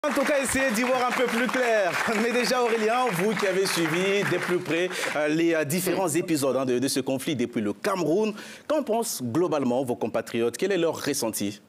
En tout cas, essayez d'y voir un peu plus clair. Mais déjà, Aurélien, vous qui avez suivi de plus près les différents épisodes de ce conflit depuis le Cameroun, qu'en pensent globalement vos compatriotes? Quel est leur ressenti?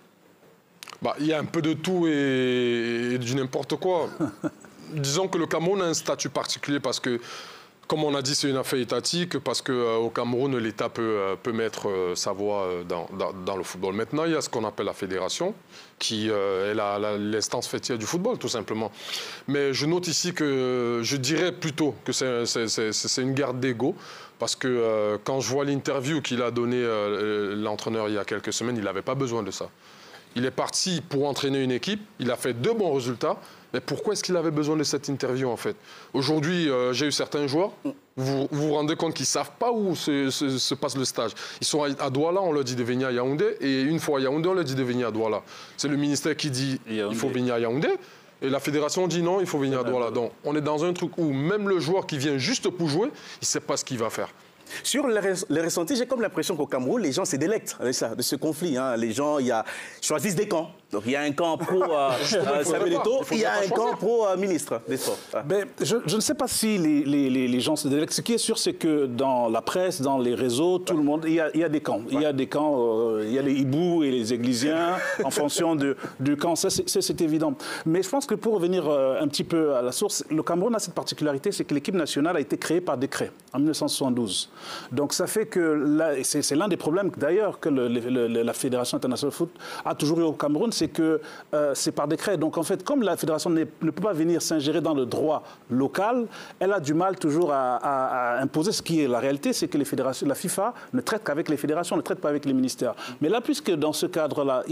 Il y a un peu de tout et du n'importe quoi. Disons que le Cameroun a un statut particulier parce que, comme on a dit, c'est une affaire étatique, parce qu'au Cameroun, l'État peut mettre sa voix dans le football. Maintenant, il y a ce qu'on appelle la fédération, qui est l'instance fêtière du football, tout simplement. Mais je note ici que, je dirais plutôt que c'est une guerre d'ego, parce que quand je vois l'interview qu'il a donnée l'entraîneur il y a quelques semaines, il n'avait pas besoin de ça. Il est parti pour entraîner une équipe, il a fait de bons résultats. Mais pourquoi est-ce qu'il avait besoin de cette interview, en fait? Aujourd'hui, j'ai eu certains joueurs, vous rendez compte qu'ils ne savent pas où se passe le stage. Ils sont à Douala, on leur dit de venir à Yaoundé, et une fois à Yaoundé, on leur dit de venir à Douala. C'est le ministère qui dit qu'il faut venir à Yaoundé, et la fédération dit non, il faut venir à Douala. Donc, on est dans un truc où même le joueur qui vient juste pour jouer, il ne sait pas ce qu'il va faire. Sur les ressentis, j'ai comme l'impression qu'au Cameroun, les gens se délectent de ce conflit. Les gens choisissent des camps. Donc il y a un camp pro Samuel Eto'o, il y a un camp pro ministre des Sports. Je ne sais pas si les gens se délectent. Ce qui est sûr, c'est que dans la presse, dans les réseaux, tout le monde, il y a des camps. Il y a des camps, il y a les hiboux et les églisiens en fonction du camp. Ça, c'est évident. Mais je pense que pour revenir un petit peu à la source, le Cameroun a cette particularité, c'est que l'équipe nationale a été créée par décret en 1972. Donc ça fait que c'est l'un des problèmes d'ailleurs que la Fédération internationale de foot a toujours eu au Cameroun, c'est que c'est par décret. Donc en fait, comme la Fédération ne peut pas venir s'ingérer dans le droit local, elle a du mal toujours à imposer. Ce qui est la réalité, c'est que la FIFA ne traite qu'avec les fédérations, ne traite pas avec les ministères. Mais là, puisque dans ce cadre-là,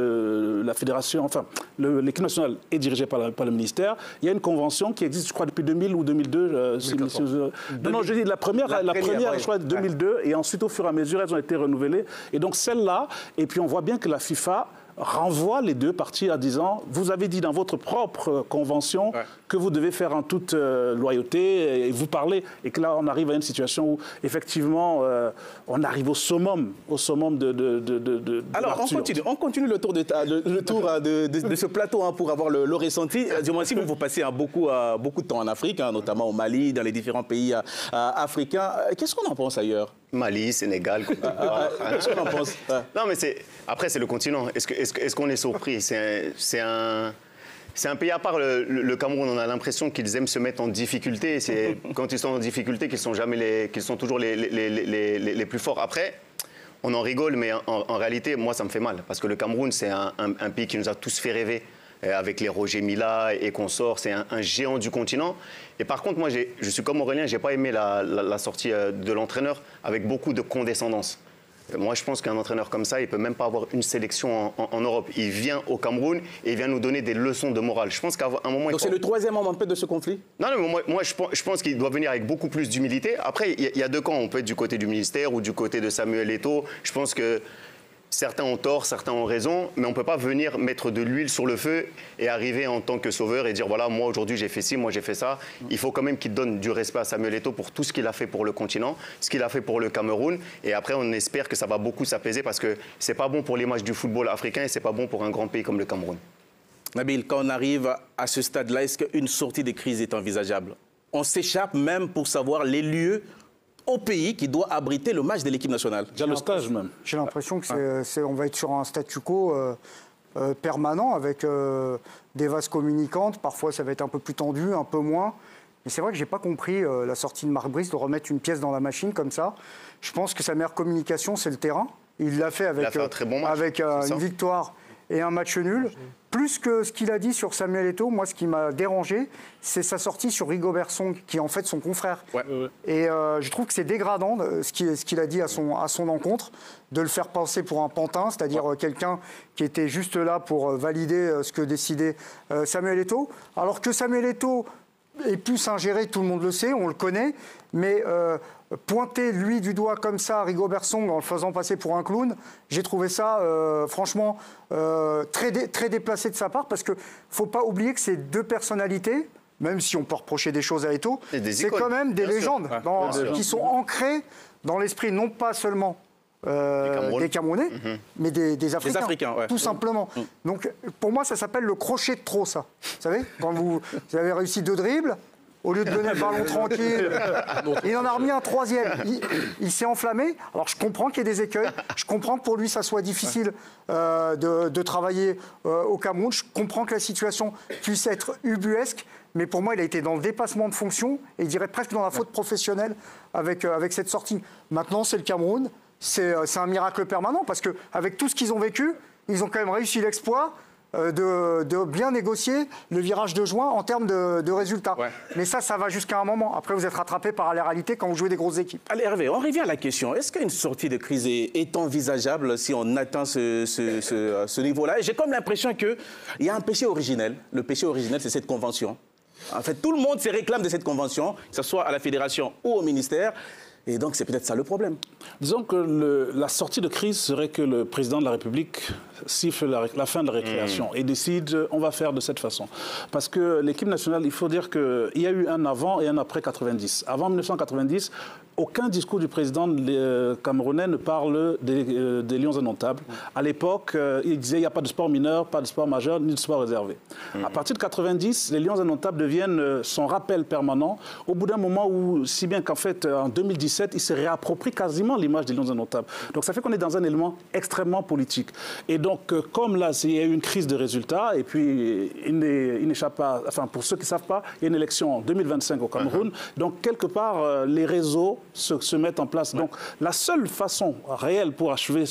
la Fédération, enfin, l'équipe nationale est dirigée par le ministère, il y a une convention qui existe, je crois, depuis 2000 ou 2002. Non, je dis la première, je crois, 2002, et ensuite, au fur et à mesure, elles ont été renouvelées. Et donc, celle-là, et puis on voit bien que la FIFA renvoie les deux parties en disant, vous avez dit dans votre propre convention que vous devez faire en toute loyauté et vous parlez, et que là, on arrive à une situation où, effectivement, on arrive au summum de Alors, on continue le tour de ce plateau pour avoir le ressenti. Dis-moi, si vous passez beaucoup de temps en Afrique, notamment au Mali, dans les différents pays africains, qu'est-ce qu'on en pense ailleurs? Mali, Sénégal, Côte d'Ivoire. Qu'est-ce qu'on en pense? Non, mais après, c'est le continent. Est-ce qu'on est surpris? C'est un pays à part, le Cameroun. On a l'impression qu'ils aiment se mettre en difficulté. C'est quand ils sont en difficulté qu'ils sont toujours les plus forts. Après, on en rigole, mais en réalité, moi, ça me fait mal. Parce que le Cameroun, c'est un pays qui nous a tous fait rêver. Avec les Roger Mila et consorts, c'est un géant du continent. Et par contre, moi, je suis comme Aurélien, je n'ai pas aimé la sortie de l'entraîneur avec beaucoup de condescendance. Moi, je pense qu'un entraîneur comme ça, il ne peut même pas avoir une sélection en Europe. Il vient au Cameroun et il vient nous donner des leçons de morale. Je pense qu'à un moment... Donc c'est le troisième moment de ce conflit? Non, mais moi je pense qu'il doit venir avec beaucoup plus d'humilité. Après, il y a deux camps. On peut être du côté du ministère ou du côté de Samuel Eto'o. Je pense que certains ont tort, certains ont raison, mais on ne peut pas venir mettre de l'huile sur le feu et arriver en tant que sauveur et dire voilà, moi aujourd'hui j'ai fait ci, moi j'ai fait ça. Il faut quand même qu'il donne du respect à Samuel Eto'o pour tout ce qu'il a fait pour le continent, ce qu'il a fait pour le Cameroun. Et après, on espère que ça va beaucoup s'apaiser parce que ce n'est pas bon pour l'image du football africain et ce n'est pas bon pour un grand pays comme le Cameroun. Nabil, quand on arrive à ce stade-là, est-ce qu'une sortie de crise est envisageable? On s'échappe même pour savoir les lieux au pays qui doit abriter le match de l'équipe nationale. Déjà le stage même. J'ai l'impression qu'on va être sur un statu quo permanent avec des vases communicantes. Parfois, ça va être un peu plus tendu, un peu moins. Mais c'est vrai que je n'ai pas compris la sortie de Marc Brice de remettre une pièce dans la machine comme ça. Je pense que sa meilleure communication, c'est le terrain. Il l'a fait avec, une victoire et un match nul. Plus que ce qu'il a dit sur Samuel Eto'o, moi, ce qui m'a dérangé, c'est sa sortie sur Rigobert Song, qui est en fait son confrère. Et je trouve que c'est dégradant, ce qu'il a dit à son encontre, de le faire passer pour un pantin, c'est-à-dire quelqu'un qui était juste là pour valider ce que décidait Samuel Eto'o. Alors que Samuel Eto'o ait pu s'ingérer, tout le monde le sait, on le connaît, mais pointer lui du doigt comme ça Rigobert Song en le faisant passer pour un clown, j'ai trouvé ça franchement très déplacé de sa part, parce qu'il ne faut pas oublier que ces deux personnalités, même si on peut reprocher des choses à Eto'o, c'est quand même des légendes qui sont ancrées dans l'esprit non pas seulement des Camerounais, mais des Africains. Des Africains, ouais. Tout simplement. Donc, pour moi, ça s'appelle le crochet de trop, ça. Vous savez, quand vous avez réussi 2 dribbles, au lieu de donner le ballon tranquille, il en a remis un 3e. Il s'est enflammé. Alors, je comprends qu'il y ait des écueils. Je comprends que pour lui, ça soit difficile de travailler au Cameroun. Je comprends que la situation puisse être ubuesque. Mais pour moi, il a été dans le dépassement de fonction et il dirait presque dans la faute professionnelle avec cette sortie. Maintenant, c'est le Cameroun. C'est un miracle permanent parce qu'avec tout ce qu'ils ont vécu, ils ont quand même réussi l'exploit de bien négocier le virage de juin en termes de résultats. Ouais. Mais ça va jusqu'à un moment. Après, vous êtes rattrapé par la réalité quand vous jouez des grosses équipes. Allez, Hervé, on revient à la question. Est-ce qu'une sortie de crise est envisageable si on atteint ce niveau-là? J'ai comme l'impression qu'il y a un péché originel. Le péché originel, c'est cette convention. En fait, tout le monde se réclame de cette convention, que ce soit à la fédération ou au ministère. Et donc, c'est peut-être ça le problème. Disons que la sortie de crise serait que le président de la République siffle la fin de la récréation et décide on va faire de cette façon. Parce que l'équipe nationale, il faut dire qu'il y a eu un avant et un après 90. Avant 1990, aucun discours du président camerounais ne parle des Lions indomptables. À l'époque, il disait il n'y a pas de sport mineur, pas de sport majeur, ni de sport réservé. À partir de 90, les Lions indomptables deviennent son rappel permanent. Au bout d'un moment où, si bien qu'en fait, en 2017, il se réapproprie quasiment l'image des Lions indomptables. Donc ça fait qu'on est dans un élément extrêmement politique. Et donc, comme là, il y a eu une crise de résultats, et puis il n'échappe pas, enfin pour ceux qui ne savent pas, il y a une élection en 2025 au Cameroun. Donc quelque part, les réseaux se mettent en place. Donc la seule façon réelle pour achever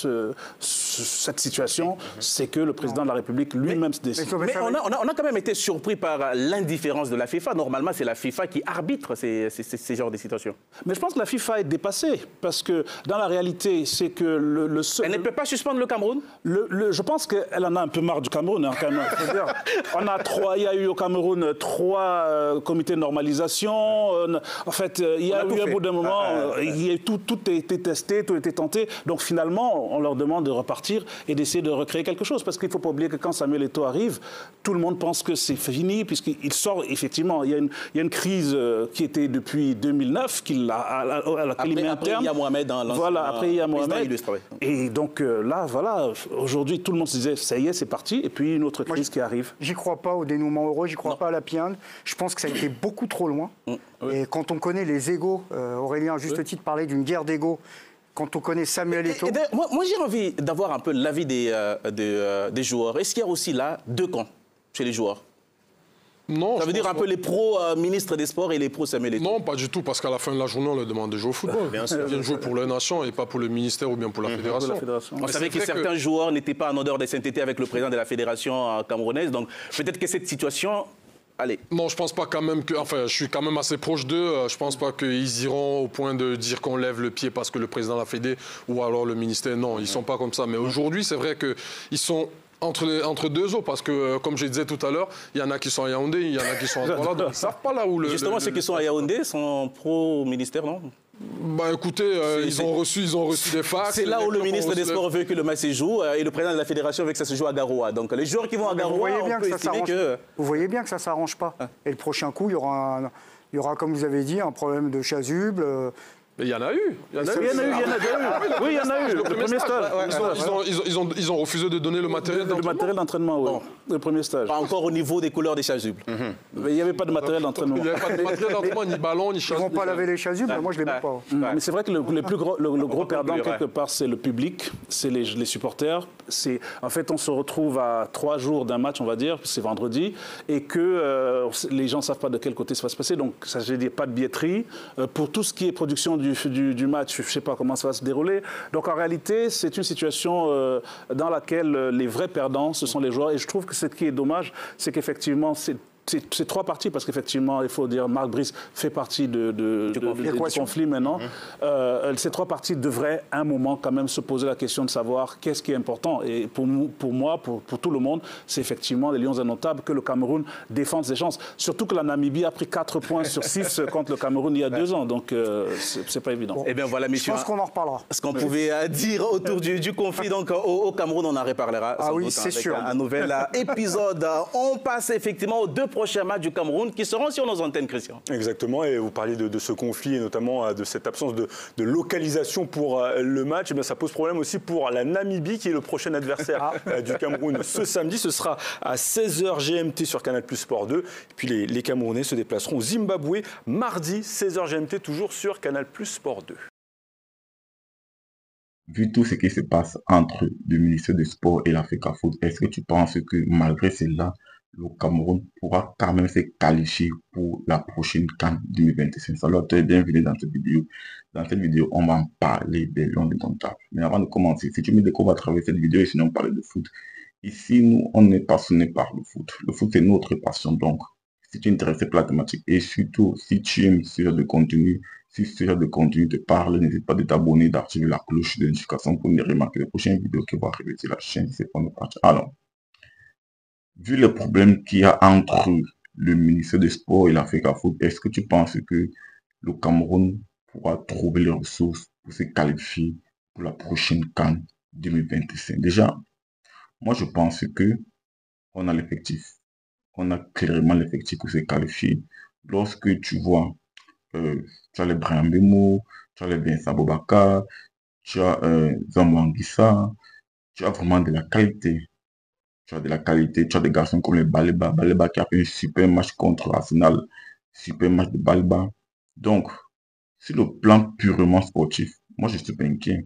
cette situation, c'est que le président de la République lui-même se décide. Mais on a quand même été surpris par l'indifférence de la FIFA. Normalement, c'est la FIFA qui arbitre ces genres de situations. Mais je pense que la FIFA est dépassée, parce que dans la réalité, c'est que Elle ne peut pas suspendre le Cameroun? Je pense qu'elle en a un peu marre du Cameroun. Hein, quand même. Il y a eu au Cameroun 3 comités de normalisation. En fait, il y a eu un bout d'un moment, tout a été testé, tout a été tenté. Donc finalement, on leur demande de repartir et d'essayer de recréer quelque chose. Parce qu'il ne faut pas oublier que quand Samuel Eto'o arrive, tout le monde pense que c'est fini, puisqu'il sort, effectivement, il y a une crise qui était depuis 2009, à laquelle il met un terme. Après, il y a Mohamed. Voilà, après, il y a Mohamed. Et donc là, voilà, aujourd'hui, tout le monde se disait, ça y est, c'est parti. Et puis, une autre crise qui arrive. J'y crois pas au dénouement heureux, j'y crois pas à la Piande. Je pense que ça a été beaucoup trop loin. Et quand on connaît les égos, Aurélien, à juste titre, parlait d'une guerre d'égos. Quand on connaît Samuel Eto'o... Moi, j'ai envie d'avoir un peu l'avis des joueurs. Est-ce qu'il y a aussi là 2 camps chez les joueurs? Non, ça veut dire un peu les pro-ministres des Sports et les pro-Samuel Eto'o? Non, pas du tout, parce qu'à la fin de la journée, on leur demande de jouer au football. Bien sûr. Ils viennent jouer pour la nation et pas pour le ministère ou bien pour la fédération. On savait que certains joueurs n'étaient pas en odeur de sainteté avec le président de la fédération camerounaise, donc peut-être que cette situation... Allez. Non, je pense pas quand même que... Enfin, je suis quand même assez proche d'eux. Je pense pas qu'ils iront au point de dire qu'on lève le pied parce que le président de la fédé ou alors le ministère. Non, ils sont pas comme ça. Mais aujourd'hui, c'est vrai qu'ils sont... Entre 2 eaux, parce que, comme je disais tout à l'heure, il y en a qui sont à Yaoundé, il y en a qui sont à Douala, donc ils ne savent pas là où Justement, ceux qui sont à Yaoundé sont pro-ministère, non? Bah écoutez, ils ont reçu des fax. C'est là où le ministre des Sports veut que le match se joue et le président de la fédération veut que ça se joue à Garoua. Donc les joueurs qui vont à Garoua, on peut estimer que... Vous voyez bien que ça ne s'arrange pas. Et le prochain coup, il y aura, comme vous avez dit, un problème de chasuble. Mais il y en a eu. Oui, il y en a eu. Le premier stage. Ils ont refusé de donner le matériel d'entraînement. Le matériel d'entraînement, oui. Le premier stage. Pas encore au niveau des couleurs des chasubles. Mais il n'y avait pas de matériel d'entraînement. Il n'y avait pas de matériel d'entraînement, ni ballon, ni chasuble. Ils ne vont pas laver les chasubles, moi je ne les mets pas. Mais c'est vrai que le gros perdant, quelque part, c'est le public, c'est les supporters. En fait, on se retrouve à 3 jours d'un match, on va dire, c'est vendredi, et que les gens ne savent pas de quel côté ça va se passer. Donc, ça veut dire pas de billetterie. Pour tout ce qui est production du match, je ne sais pas comment ça va se dérouler. Donc en réalité, c'est une situation dans laquelle les vrais perdants, ce sont les joueurs. Et je trouve que ce qui est dommage, c'est qu'effectivement, c'est 3 parties, parce qu'effectivement, il faut dire, Marc Brice fait partie du conflit maintenant. Ces 3 parties devraient, à un moment, quand même, se poser la question de savoir qu'est-ce qui est important. Et pour moi, pour tout le monde, c'est effectivement les Lions indomptables, que le Cameroun défende ses chances. Surtout que la Namibie a pris 4 points sur 6 contre le Cameroun il y a 2 ans. Donc, c'est pas évident. Eh bien, voilà, messieurs. Je pense qu'on en reparlera. Ce qu'on pouvait dire autour du conflit donc, au Cameroun, on en reparlera. Ah oui, c'est sûr. Un nouvel épisode. On passe effectivement aux 2 prochains matchs du Cameroun qui seront sur nos antennes, Christian. Exactement, et vous parliez de ce conflit et notamment de cette absence de localisation pour le match. Eh bien, ça pose problème aussi pour la Namibie qui est le prochain adversaire du Cameroun ce samedi. Ce sera à 16h GMT sur Canal+ Sport 2. Et puis les Camerounais se déplaceront au Zimbabwe mardi 16h GMT toujours sur Canal+ Sport 2. Vu tout ce qui se passe entre le ministère des Sports et l'Africa Foot, est-ce que tu penses que malgré cela, le Cameroun pourra quand même se qualifier pour la prochaine CAN 2025? Salut à toi et bienvenue dans cette vidéo. Dans cette vidéo, on va en parler des longs et indomptables. Mais avant de commencer, si tu me découvres à travers cette vidéo et sinon on parle de foot, ici, nous, on est passionné par le foot. Le foot, c'est notre passion. Donc, si tu es intéressé par la thématique et surtout, si tu aimes ce genre de contenu, si ce genre de contenu te parle, n'hésite pas de t'abonner, d'activer la cloche de notification pour ne remarquer les prochaines vidéos qui vont arriver sur la chaîne. C'est pour nous partir. Alors, vu le problème qu'il y a entre le ministère des Sports et l'Africa Foot, est-ce que tu penses que le Cameroun pourra trouver les ressources pour se qualifier pour la prochaine CAN 2025? Déjà, moi je pense que on a l'effectif. On a clairement l'effectif pour se qualifier. Lorsque tu vois, tu as les Brahim Bemo, tu as les Vincent Bobaka, tu as Zambangissa, tu as vraiment de la qualité. Tu as de la qualité, tu as des garçons comme les Baleba. Baleba qui a fait un super match contre Arsenal, super match de Baleba. Donc, sur le plan purement sportif, moi je suis pas inquiet.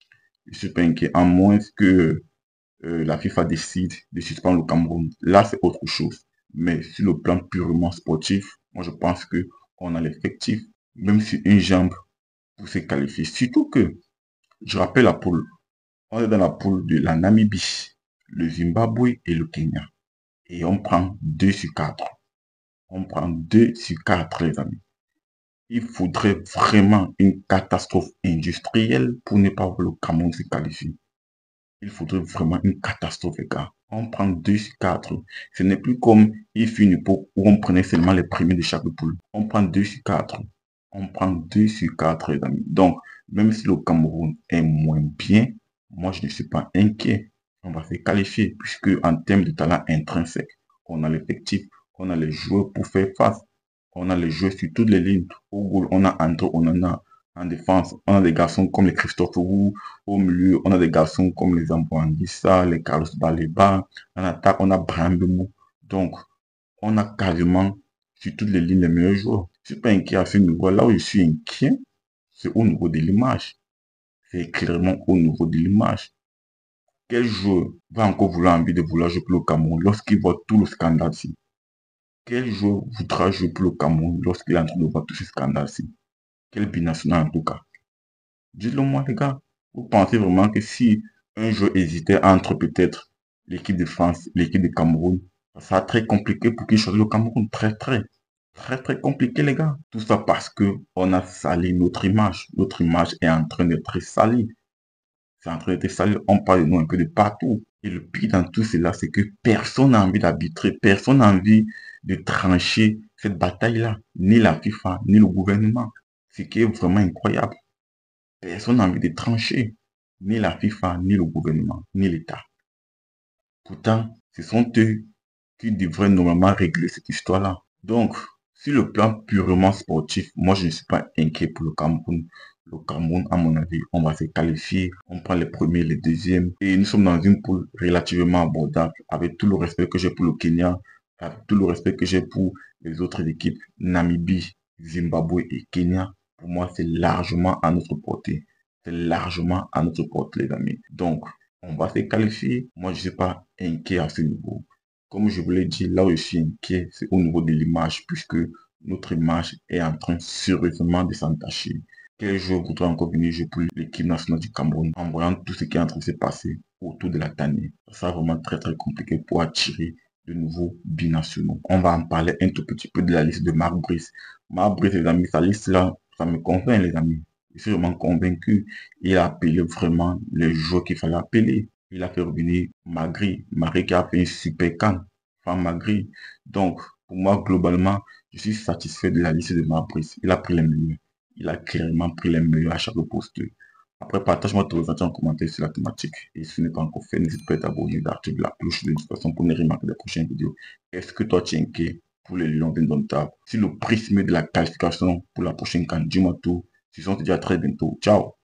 Je suis pas inquiet, à moins que la FIFA décide de suspendre le Cameroun. Là, c'est autre chose. Mais sur le plan purement sportif, moi je pense qu'on a l'effectif, même si une jambe pour se qualifier. Surtout que, je rappelle la poule, on est dans la poule de la Namibie, le Zimbabwe et le Kenya. Et on prend 2 sur 4. On prend 2 sur 4, les amis. Il faudrait vraiment une catastrophe industrielle pour ne pas voir le Cameroun se qualifier. Il faudrait vraiment une catastrophe, les gars. On prend 2 sur 4. Ce n'est plus comme il fut une époque où on prenait seulement les premiers de chaque poule. On prend 2 sur 4. On prend 2 sur 4, les amis. Donc, même si le Cameroun est moins bien, moi, je ne suis pas inquiet. On va se qualifier, puisque en termes de talent intrinsèque, on a l'effectif, on a les joueurs pour faire face. On a les joueurs sur toutes les lignes. Au goal, on a Andro, on en a. En défense, on a des garçons comme les Christophe Roux. Au milieu, on a des garçons comme les Ambouanguissa, les Carlos Baleba. En attaque, on a Brahim Bemo. Donc, on a quasiment sur toutes les lignes les meilleurs joueurs. Je ne suis pas inquiet à ce niveau. Là où je suis inquiet, c'est au niveau de l'image. C'est clairement au niveau de l'image. Quel joueur va encore vouloir envie de vouloir jouer pour le Cameroun lorsqu'il voit tout le scandale ici? Quel joueur voudra jouer pour le Cameroun lorsqu'il est en train de voir tout ce scandale ici? Quel binational en tout cas? Dites-le moi les gars. Vous pensez vraiment que si un joueur hésitait entre peut-être l'équipe de France et l'équipe de Cameroun, ça sera très compliqué pour qu'il choisisse le Cameroun? Très compliqué les gars. Tout ça parce que on a sali notre image. Notre image est en train d'être salie. C'est en train d'être sali. On parle de nous un peu de partout. Et le pire dans tout cela, c'est que personne n'a envie d'arbitrer. Personne n'a envie de trancher cette bataille-là. Ni la FIFA, ni le gouvernement. Ce qui est vraiment incroyable. Personne n'a envie de trancher. Ni la FIFA, ni le gouvernement, ni l'État. Pourtant, ce sont eux qui devraient normalement régler cette histoire-là. Donc, sur le plan purement sportif, moi je ne suis pas inquiet pour le Cameroun. Le Cameroun, à mon avis, on va se qualifier. On prend les premiers, les deuxièmes. Et nous sommes dans une poule relativement abordable. Avec tout le respect que j'ai pour le Kenya, avec tout le respect que j'ai pour les autres équipes, Namibie, Zimbabwe et Kenya. Pour moi, c'est largement à notre portée. C'est largement à notre portée, les amis. Donc, on va se qualifier. Moi, je ne suis pas inquiet à ce niveau. Comme je vous l'ai dit, là où je suis inquiet, c'est au niveau de l'image, puisque notre image est en train sérieusement de s'entacher. Quel joueur voudrait encore venir jouer pour l'équipe nationale du Cameroun en voyant tout ce qui est en train de se passer autour de la tannée? Ça sera vraiment très compliqué pour attirer de nouveaux binationaux. On va en parler un tout petit peu de la liste de Marc Brice. Marc Brice, les amis, sa liste là, ça me convainc, les amis. Je suis vraiment convaincu. Il a appelé vraiment les joueurs qu'il fallait appeler. Il a fait revenir Magri qui a fait une super CAN. Enfin, Magri. Donc, pour moi, globalement, je suis satisfait de la liste de Marc Brice. Il a pris les meilleurs. Il a clairement pris les meilleurs à chaque poste. Après, partage-moi tes ressentis en commentaire sur la thématique. Et si ce n'est pas encore fait, n'hésite pas à t'abonner, d'activer la cloche de notification pour ne rien manquer des prochaines vidéos. Est-ce que toi, tu es inquiet pour les Lions indomptables. Si le prisme de la qualification pour la prochaine CAN, dis-moi tout. Ce sont déjà très bientôt. Ciao.